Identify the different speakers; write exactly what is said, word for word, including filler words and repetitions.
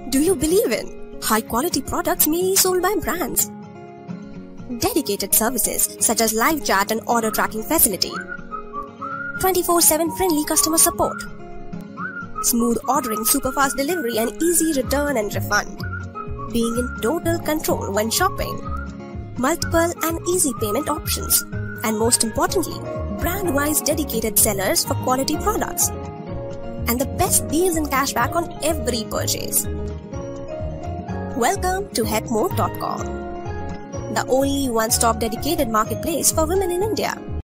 Speaker 1: Do you believe in high-quality products mainly sold by brands? Dedicated services such as live chat and order tracking facility, twenty-four seven friendly customer support, smooth ordering, super-fast delivery and easy return and refund, being in total control when shopping, multiple and easy payment options, and most importantly, brand-wise dedicated sellers for quality products, and the best deals and cashback on every purchase. Welcome to Hecmo dot com, the only one-stop dedicated marketplace for women in India.